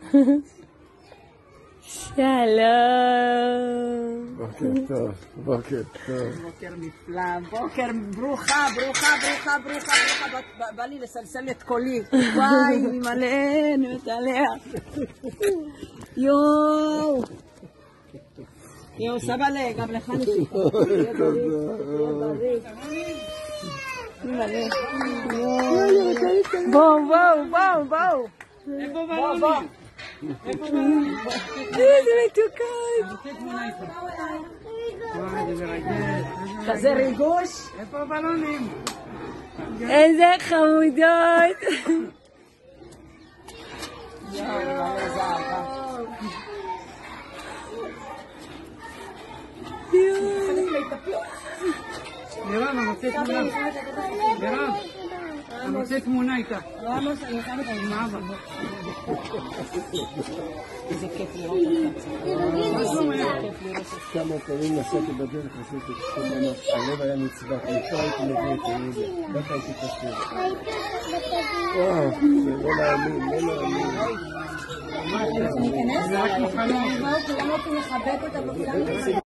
שלום. בוקר טוב, בוקר טוב. בוקר נפלא, בוקר ברוכה. בא לי לסלסל את קולי. וואי, אני מתעלע. יואו, סבאלה, גם לך נשיקה. בואו. איפה בלונים? איזה מתוקות. כזה ריגוש. איפה הבלונים? איזה חמודות. מירב, אני רוצה תמונה. מירב, אני רוצה תמונה איתה. עם אבא. איזה כיף לראות אותך. כמה פעמים נסעתי בדרך, עשיתי תמונה, הלב היה נצבט, איפה הייתי מביא את היהודי, ככה הייתי חושב. וואו, זה לא להאמין. אנחנו ניכנס? כולם רוצים לחבק אותה בכולם.